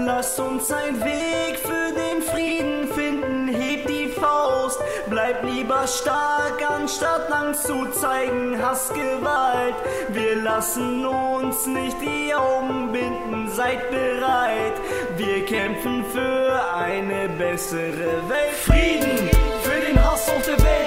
Lass uns einen Weg für den Frieden finden, heb die Faust, bleib lieber stark, anstatt Angst zu zeigen, Hassgewalt. Wir lassen uns nicht die Augen binden, seid bereit, wir kämpfen für eine bessere Welt. Frieden für den Hass auf der Welt.